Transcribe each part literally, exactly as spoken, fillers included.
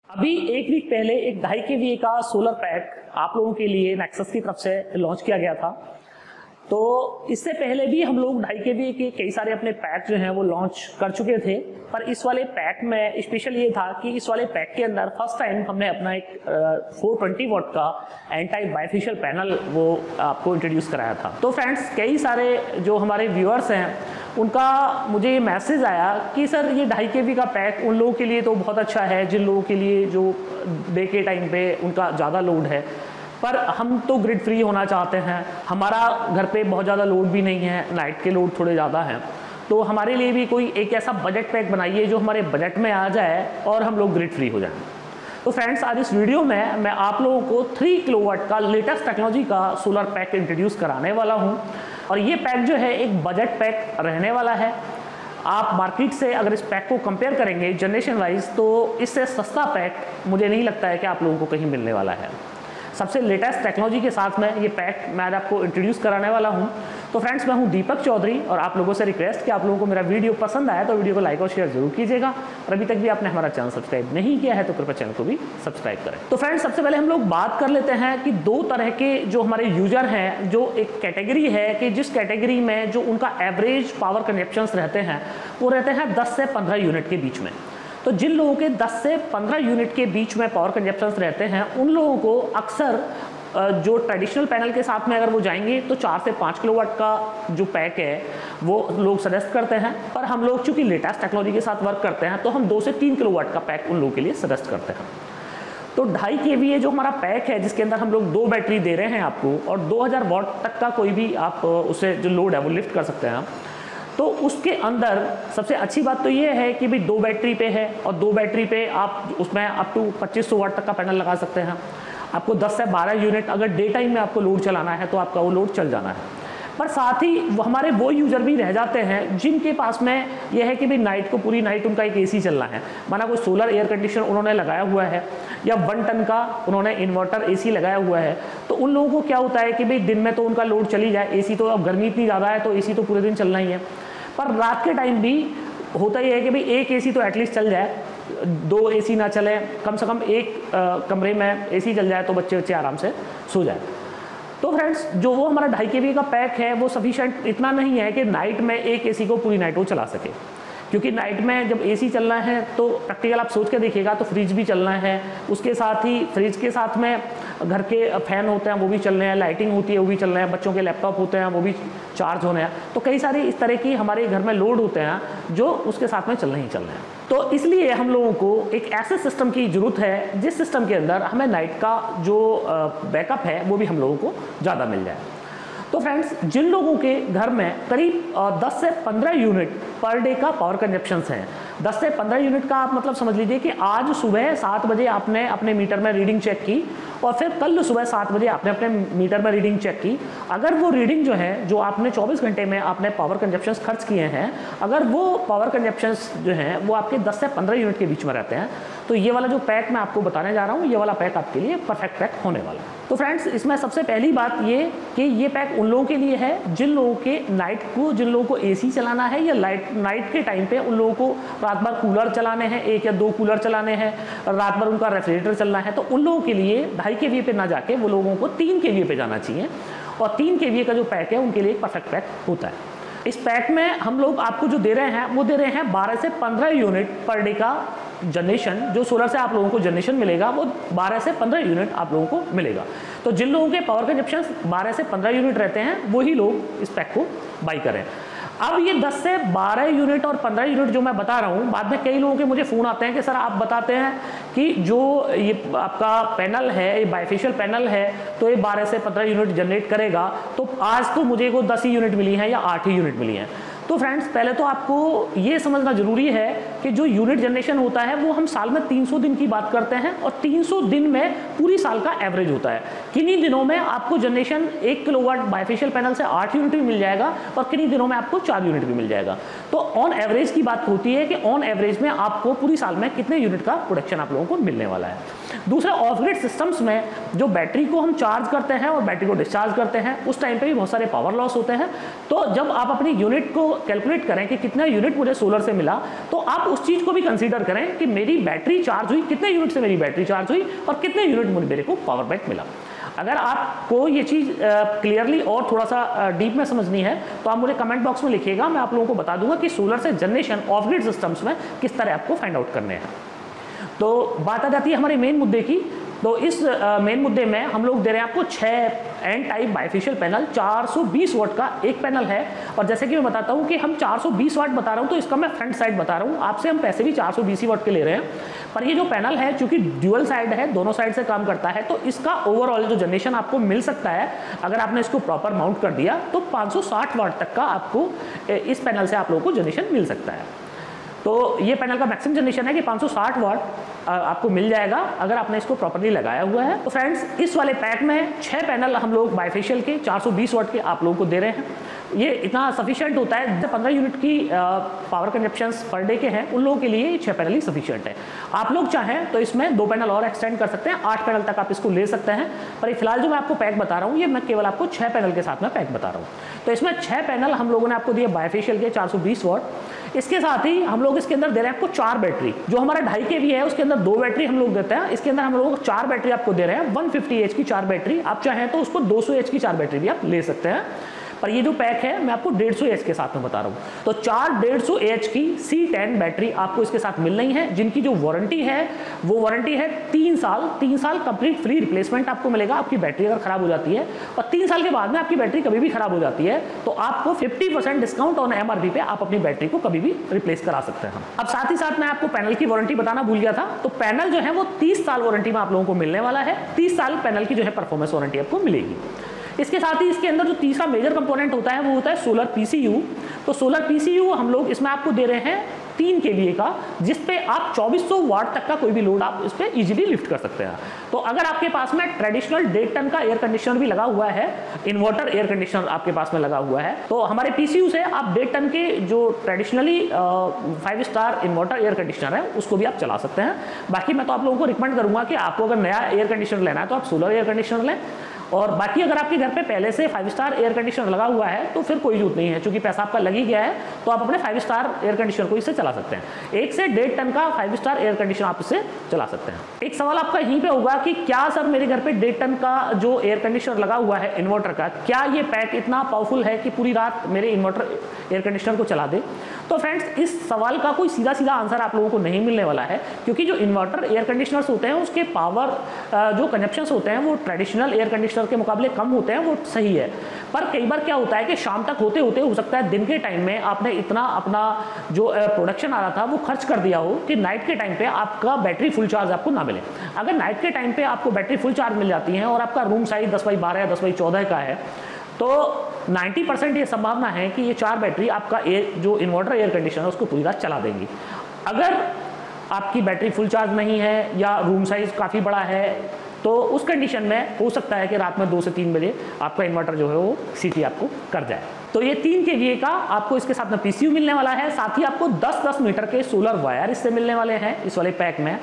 अभी एक वीक पहले एक ढाई के वी का सोलर पैक आप लोगों के लिए नेक्सस की तरफ से लॉन्च किया गया था। तो इससे पहले भी हम लोग ढाई के वी के कई सारे अपने पैक जो हैं वो लॉन्च कर चुके थे, पर इस वाले पैक में स्पेशल ये था कि इस वाले पैक के अंदर फर्स्ट टाइम हमने अपना एक फोर ट्वेंटी वॉट का एंटी बाइफेशियल पैनल वो आपको इंट्रोड्यूस कराया था। तो फ्रेंड्स, कई सारे जो हमारे व्यूअर्स हैं उनका मुझे ये मैसेज आया कि सर ये ढाई के वी का पैक उन लोगों के लिए तो बहुत अच्छा है जिन लोगों के लिए जो डे के टाइम पे उनका ज़्यादा लोड है, पर हम तो ग्रिड फ्री होना चाहते हैं, हमारा घर पे बहुत ज़्यादा लोड भी नहीं है, नाइट के लोड थोड़े ज़्यादा हैं, तो हमारे लिए भी कोई एक ऐसा बजट पैक बनाइए जो हमारे बजट में आ जाए और हम लोग ग्रिड फ्री हो जाएं। तो फ्रेंड्स, आज इस वीडियो में मैं आप लोगों को थ्री किलोवाट का लेटेस्ट टेक्नोलॉजी का सोलर पैक इंट्रोड्यूस कराने वाला हूँ। और ये पैक जो है एक बजट पैक रहने वाला है। आप मार्केट से अगर इस पैक को कंपेयर करेंगे जनरेशन वाइज, तो इससे सस्ता पैक मुझे नहीं लगता है कि आप लोगों को कहीं मिलने वाला है। सबसे लेटेस्ट टेक्नोलॉजी के साथ में ये पैक मैं आज आपको इंट्रोड्यूस कराने वाला हूं। तो फ्रेंड्स, मैं हूं दीपक चौधरी और आप लोगों से रिक्वेस्ट कि आप लोगों को मेरा वीडियो पसंद आया तो वीडियो को लाइक और शेयर जरूर कीजिएगा, और अभी तक भी आपने हमारा चैनल सब्सक्राइब नहीं किया है तो कृपया चैनल को भी सब्सक्राइब करें। तो फ्रेंड्स, सबसे पहले हम लोग बात कर लेते हैं कि दो तरह के जो हमारे यूजर हैं, जो एक कैटेगरी है कि जिस कैटेगरी में जो उनका एवरेज पावर कंजप्शंस रहते हैं वो रहते हैं दस से पंद्रह यूनिट के बीच में। तो जिन लोगों के दस से पंद्रह यूनिट के बीच में पावर कंजप्शंस रहते हैं उन लोगों को अक्सर जो ट्रेडिशनल पैनल के साथ में अगर वो जाएंगे तो चार से पाँच किलोवाट का जो पैक है वो लोग सजेस्ट करते हैं, पर हम लोग चूंकि लेटेस्ट टेक्नोलॉजी के साथ वर्क करते हैं तो हम दो से तीन किलोवाट का पैक उन लोगों के लिए सजेस्ट करते हैं। तो ढाई के वी जो हमारा पैक है जिसके अंदर हम लोग दो बैटरी दे रहे हैं आपको, और दो हज़ार वॉट तक का कोई भी आप उससे जो लोड है वो लिफ्ट कर सकते हैं। तो उसके अंदर सबसे अच्छी बात तो ये है कि भाई दो बैटरी पे है, और दो बैटरी पे आप उसमें अप टू पच्चीस सौ वाट तक का पैनल लगा सकते हैं। आपको दस से बारह यूनिट अगर डे टाइम में आपको लोड चलाना है तो आपका वो लोड चल जाना है। पर साथ ही वो हमारे वो यूजर भी रह जाते हैं जिनके पास में ये है कि भाई नाइट को पूरी नाइट उनका एक एसी चलना है, माना कोई सोलर एयर कंडीशनर उन्होंने लगाया हुआ है या वन टन का उन्होंने इन्वर्टर एसी लगाया हुआ है। तो उन लोगों को क्या होता है कि भाई दिन में तो उनका लोड चली जाए, एसी तो अब गर्मी इतनी ज़्यादा है तो एसी तो पूरे दिन चलना ही है, पर रात के टाइम भी होता ही है कि भाई एक एसी तो एटलीस्ट चल जाए, दो एसी ना चले, कम से कम एक आ, कमरे में एसी चल जाए तो बच्चे बच्चे आराम से सो जाए। तो फ्रेंड्स, जो वो हमारा ढाई के वी का पैक है वो सफिशिएंट इतना नहीं है कि नाइट में एक एसी को पूरी नाइट वो चला सके, क्योंकि नाइट में जब एसी चलना है तो प्रैक्टिकल आप सोच के देखिएगा तो फ्रिज भी चलना है, उसके साथ ही फ्रिज के साथ में घर के फैन होते हैं वो भी चल रहे हैं, लाइटिंग होती है वो भी चल रहे हैं, बच्चों के लैपटॉप होते हैं वो भी चार्ज होने हैं। तो कई सारे इस तरह की हमारे घर में लोड होते हैं जो उसके साथ में चल नहीं चल रहे हैं। तो इसलिए हम लोगों को एक ऐसे सिस्टम की जरूरत है जिस सिस्टम के अंदर हमें नाइट का जो बैकअप है वो भी हम लोगों को ज़्यादा मिल जाए। तो फ्रेंड्स, जिन लोगों के घर में करीब दस से पंद्रह यूनिट पर डे का पावर कंजप्शंस हैं, दस से पंद्रह यूनिट का आप मतलब समझ लीजिए कि आज सुबह सात बजे आपने अपने मीटर में रीडिंग चेक की और फिर कल सुबह सात बजे आपने अपने मीटर में रीडिंग चेक की। अगर वो रीडिंग जो है जो आपने चौबीस घंटे में आपने पावर कंजप्शंस खर्च किए हैं, अगर वो पावर कंजप्शंस जो हैं वो आपके दस से पंद्रह यूनिट के बीच में रहते हैं, तो ये वाला जो पैक मैं आपको बताने जा रहा हूँ ये वाला पैक आपके लिए परफेक्ट पैक होने वाला है। तो फ्रेंड्स, इसमें सबसे पहली बात ये कि ये पैक उन लोगों के लिए है जिन लोगों के नाइट को जिन लोगों को एसी चलाना है, या लाइट नाइट के टाइम पे उन लोगों को रात भर कूलर चलाने हैं, एक या दो कूलर चलाने हैं, रात भर उनका रेफ्रिजरेटर चलना है, तो उन लोगों के लिए ढाई के वी पे ना जाके वो लोगों को तीन के वी पे जाना चाहिए, और तीन के वी का जो पैक है उनके लिए एक परफेक्ट पैक होता है। इस पैक में हम लोग आपको जो दे रहे हैं वो दे रहे हैं बारह से पंद्रह यूनिट पर डे का जनरेशन। जो सोलर से आप लोगों को जनरेशन मिलेगा वो बारह से पंद्रह यूनिट आप लोगों को मिलेगा। तो जिन लोगों के पावर कंजप्शन बारह से पंद्रह यूनिट रहते हैं वही लोग इस पैक को बाई करें। अब ये दस से बारह यूनिट और पंद्रह यूनिट जो मैं बता रहा हूँ, बाद में कई लोगों के मुझे फ़ोन आते हैं कि सर आप बताते हैं कि जो ये आपका पैनल है, ये बाइफेशियल पैनल है, तो ये बारह से पंद्रह यूनिट जनरेट करेगा, तो आज तो मुझे को दस ही यूनिट मिली हैं या आठ ही यूनिट मिली हैं। तो फ्रेंड्स, पहले तो आपको ये समझना जरूरी है कि जो यूनिट जनरेशन होता है वो हम साल में तीन सौ दिन की बात करते हैं, और तीन सौ दिन में पूरी साल का एवरेज होता है। किन्हीं दिनों में आपको जनरेशन एक किलोवाट बाइफेशियल पैनल से आठ यूनिट भी मिल जाएगा, और किन्हीं दिनों में आपको चार यूनिट भी मिल जाएगा। तो ऑन एवरेज की बात होती है कि ऑन एवरेज में आपको पूरी साल में कितने यूनिट का प्रोडक्शन आप लोगों को मिलने वाला है। दूसरा, ऑफ ग्रिड सिस्टम्स में जो बैटरी को हम चार्ज करते हैं और बैटरी को डिस्चार्ज करते हैं उस टाइम पे भी बहुत सारे पावर लॉस होते हैं। तो जब आप अपनी यूनिट को कैलकुलेट करें कि कितना यूनिट मुझे सोलर से मिला, तो आप उस चीज को भी कंसीडर करें कि मेरी बैटरी चार्ज हुई, कितने यूनिट से मेरी बैटरी चार्ज हुई और कितने यूनिट मेरे को पावर बैंक मिला। अगर आपको ये चीज़ क्लियरली और थोड़ा सा डीप में समझनी है तो आप मुझे कमेंट बॉक्स में लिखिएगा, मैं आप लोगों को बता दूंगा कि सोलर से जनरेशन ऑफ ग्रिड सिस्टम्स में किस तरह आपको फाइंड आउट करने हैं। तो बात आ जाती है हमारे मेन मुद्दे की। तो इस मेन मुद्दे में हम लोग दे रहे हैं आपको छः एन टाइप बाइफेशियल पैनल, चार सौ बीस वाट का एक पैनल है। और जैसे कि मैं बताता हूँ कि हम चार सौ बीस वाट बता रहा हूँ तो इसका मैं फ्रंट साइड बता रहा हूँ, आपसे हम पैसे भी चार सौ बीस वाट के ले रहे हैं। पर ये जो पैनल है चूंकि ड्यूअल साइड है, दोनों साइड से काम करता है, तो इसका ओवरऑल जो जनरेशन आपको मिल सकता है अगर आपने इसको प्रॉपर माउंट कर दिया तो पाँच सौ साठ वाट तक का आपको इस पैनल से आप लोगों को जनरेशन मिल सकता है। तो ये पैनल का मैक्सिमम जनरेशन है कि पाँच सौ साठ वाट आपको मिल जाएगा अगर आपने इसको प्रॉपर्ली लगाया हुआ है। तो फ्रेंड्स, इस वाले पैक में छह पैनल हम लोग बाइफेशियल के चार सौ बीस वाट के आप लोगों को दे रहे हैं। ये इतना सफिशिएंट होता है, जब पंद्रह यूनिट की पावर कंजप्शंस पर डे के हैं उन लोगों के लिए छह पैनल ही सफिशिएंट है। आप लोग चाहें तो इसमें दो पैनल और एक्सटेंड कर सकते हैं, आठ पैनल तक आप इसको ले सकते हैं। पर फिलहाल जो मैं आपको पैक बता रहा हूँ ये मैं केवल आपको छह पैनल के साथ में पैक बता रहा हूँ। तो इसमें छह पैनल हम लोगों ने आपको दिए बाइफेशियल के चार सौ बीस वाट। इसके साथ ही हम लोग इसके अंदर दे रहे हैं आपको चार बैटरी। जो हमारा ढाई के वी है उसके अंदर दो बैटरी हम लोग देते हैं, इसके अंदर हम लोग चार बैटरी आपको दे रहे हैं, वन फिफ्टी एच की चार बैटरी। आप चाहें तो उसको दो सौ एच की चार बैटरी भी आप ले सकते हैं। पर ये जो पैक है मैं आपको डेढ़ सौ एच के साथ में बता रहा हूँ। तो चार डेढ़ सौ एच की सी टेन बैटरी आपको इसके साथ मिल रही है, जिनकी जो वारंटी है वो वारंटी है तीन साल। तीन साल कंप्लीट फ्री रिप्लेसमेंट आपको मिलेगा आपकी बैटरी अगर खराब हो जाती है। और तीन साल के बाद में आपकी बैटरी कभी भी खराब हो जाती है तो आपको fifty percent discount on MRP पे आप अपनी बैटरी को कभी भी रिप्लेस करा सकते हैं। अब साथ ही साथ मैं आपको पैनल की वारंटी बताना भूल गया था। तो पैनल जो है वो तीस साल वारंटी में आप लोगों को मिलने वाला है। तीस साल पैनल की जो है परफॉर्मेंस वारंटी आपको मिलेगी। इसके साथ ही इसके अंदर जो तीसरा मेजर कंपोनेंट होता है वो होता है सोलर पीसीयू। तो सोलर पीसीयू हम लोग इसमें आपको दे रहे हैं तीन के लिए का, जिसपे आप चौबीस सौ वाट तक का कोई भी लोड आप इस पे इजीली लिफ्ट कर सकते हैं। तो अगर आपके पास में ट्रेडिशनल डेढ़ टन का एयर कंडीशनर भी लगा हुआ है, इन्वर्टर एयर कंडीशनर आपके पास में लगा हुआ है, तो हमारे पीसीयू से आप डेढ़ टन के जो traditionally five star inverter air conditioner है उसको भी आप चला सकते हैं। बाकी मैं तो आप लोगों को रिकमेंड करूंगा कि आपको अगर नया एयर कंडीशनर लेना है तो आप सोलर एयर कंडीशनर लें। और बाकी अगर आपके घर पे पहले से फाइव स्टार एयर कंडीशनर लगा हुआ है तो फिर कोई जरूरत नहीं है, क्योंकि पैसा आपका लग ही गया है तो आप अपने फाइव स्टार एयर कंडीशनर को इससे चला सकते हैं। एक से डेढ़ टन का फाइव स्टार एयर कंडीशनर आप इससे चला सकते हैं। एक सवाल आपका यहीं पे होगा कि क्या सर मेरे घर पे डेढ़ टन का जो एयर कंडीशनर लगा हुआ है इन्वर्टर का, क्या ये पैक इतना पावरफुल है कि पूरी रात मेरे इन्वर्टर एयर कंडीशनर को चला दे? तो फ्रेंड्स, इस सवाल का कोई सीधा सीधा आंसर आप लोगों को नहीं मिलने वाला है, क्योंकि जो इन्वर्टर एयर कंडीशनर्स होते हैं उसके पावर जो कंजप्शंस होते हैं वो ट्रेडिशनल एयर कंडीशनर के मुकाबले कम होते हैं, वो सही है। पर कई बार क्या होता है कि शाम तक होते होते हो सकता है दिन के टाइम में आपने इतना अपना जो प्रोडक्शन आ रहा था वो खर्च कर दिया हो कि नाइट के टाइम पे आपका बैटरी फुल चार्ज आपको ना मिले। अगर नाइट के टाइम पे आपको बैटरी फुल चार्ज मिल जाती है और आपका रूम साइज दस बाई बारह या दस बाई चौदह का है तो नब्बे परसेंट ये संभावना है कि ये चार बैटरी आपका एयर जो इन्वर्टर एयर कंडीशनर है उसको पूरी रात चला देंगी। अगर आपकी बैटरी फुल चार्ज नहीं है या रूम साइज काफ़ी बड़ा है तो उस कंडीशन में हो सकता है कि रात में दो से तीन बजे आपका इन्वर्टर जो है वो सीटी आपको कर जाए। तो ये तीन के वी का आपको इसके साथ में पीसीयू मिलने वाला है, साथ ही आपको दस दस मीटर के सोलर वायर इससे मिलने वाले हैं इस वाले पैक में।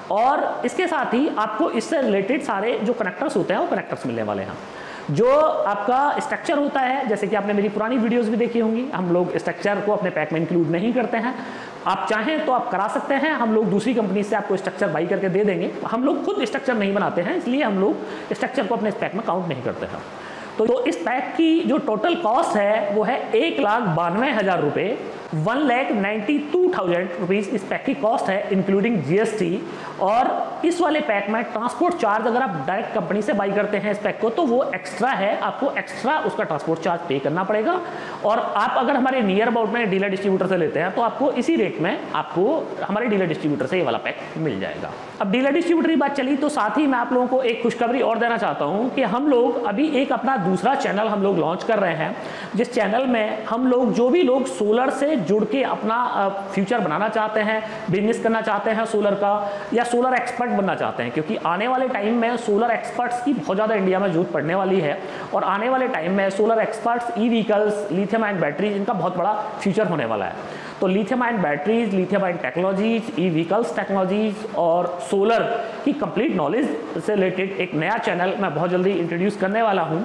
और इसके साथ ही आपको इससे रिलेटेड सारे जो कनेक्टर्स होते हैं वो कनेक्टर्स मिलने वाले हैं। जो आपका स्ट्रक्चर होता है, जैसे कि आपने मेरी पुरानी वीडियोस भी देखी होंगी, हम लोग स्ट्रक्चर को अपने पैक में इंक्लूड नहीं करते हैं। आप चाहें तो आप करा सकते हैं, हम लोग दूसरी कंपनी से आपको स्ट्रक्चर बाई करके दे देंगे। हम लोग खुद स्ट्रक्चर नहीं बनाते हैं, इसलिए हम लोग स्ट्रक्चर को अपने इस पैक में काउंट नहीं करते हैं। तो, तो इस पैक की जो टोटल कॉस्ट है वो है एक लाख बानवे हज़ार रुपये, one lakh ninety two thousand rupees इस पैक की कॉस्ट है इंक्लूडिंग जीएसटी। और इस वाले पैक में ट्रांसपोर्ट चार्ज अगर आप डायरेक्ट कंपनी से बाई करते हैं इस पैक को तो वो एक्स्ट्रा है, आपको एक्स्ट्रा उसका ट्रांसपोर्ट चार्ज पे करना पड़ेगा। और आप अगर हमारे नियर अबाउट में डीलर डिस्ट्रीब्यूटर से लेते हैं तो आपको इसी रेट में आपको हमारे डीलर डिस्ट्रीब्यूटर से ये वाला पैक मिल जाएगा। अब डीलर डिस्ट्रीब्यूटर की बात चली तो साथ ही मैं आप लोगों को एक खुशखबरी और देना चाहता हूँ कि हम लोग अभी एक अपना दूसरा चैनल हम लोग लॉन्च कर रहे हैं, जिस चैनल में हम लोग जो भी लोग सोलर से जुड़ के अपना फ्यूचर बनाना चाहते हैं, बिजनेस करना चाहते हैं सोलर का, या सोलर एक्सपर्ट बनना चाहते हैं, क्योंकि आने वाले टाइम में सोलर एक्सपर्ट्स की बहुत ज़्यादा इंडिया में जरूरत पड़ने वाली है। और आने वाले टाइम में solar experts, E vehicles, lithium ion batteries, इनका बहुत बड़ा फ्यूचर होने वाला है। तो lithium ion batteries, lithium ion technologies, E vehicles technologies और सोलर की कंप्लीट नॉलेज से रिलेटेड एक नया चैनल मैं बहुत जल्दी इंट्रोड्यूस करने वाला हूं।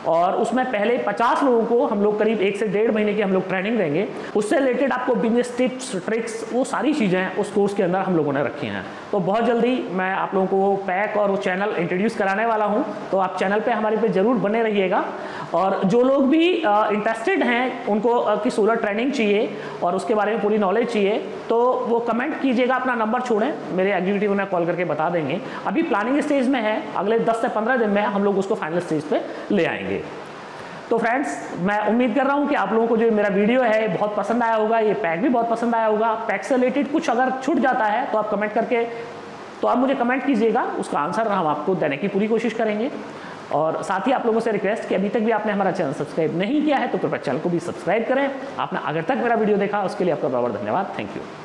और उसमें पहले पचास लोगों को हम लोग करीब एक से डेढ़ महीने की हम लोग ट्रेनिंग देंगे। उससे रिलेटेड आपको बिजनेस टिप्स, ट्रिक्स, वो सारी चीज़ें उस कोर्स के अंदर हम लोगों ने रखी हैं। तो बहुत जल्दी मैं आप लोगों को वो पैक और वो चैनल इंट्रोड्यूस कराने वाला हूँ, तो आप चैनल पे हमारे पे ज़रूर बने रहिएगा। और जो लोग भी इंटरेस्टेड हैं, उनको uh, की सोलर ट्रेनिंग चाहिए और उसके बारे में पूरी नॉलेज चाहिए, तो वो कमेंट कीजिएगा, अपना नंबर छोड़ें, मेरे एग्जीक्यूटिव उन्हें कॉल करके बता देंगे। अभी प्लानिंग स्टेज में है, अगले दस से पंद्रह दिन में हम लोग उसको फाइनल स्टेज पे ले आएंगे। तो फ्रेंड्स, मैं उम्मीद कर रहा हूँ कि आप लोगों को जो मेरा वीडियो है बहुत पसंद आया होगा, ये पैक भी बहुत पसंद आया होगा। पैक से रिलेटेड कुछ अगर छूट जाता है तो आप कमेंट करके तो आप मुझे कमेंट कीजिएगा, उसका आंसर हम आपको देने की पूरी कोशिश करेंगे। और साथ ही आप लोगों से रिक्वेस्ट कि अभी तक भी आपने हमारा चैनल सब्सक्राइब नहीं किया है तो कृपया चैनल को भी सब्सक्राइब करें। आपने अगर तक मेरा वीडियो देखा उसके लिए आपका बहुत बहुत धन्यवाद। Thank you.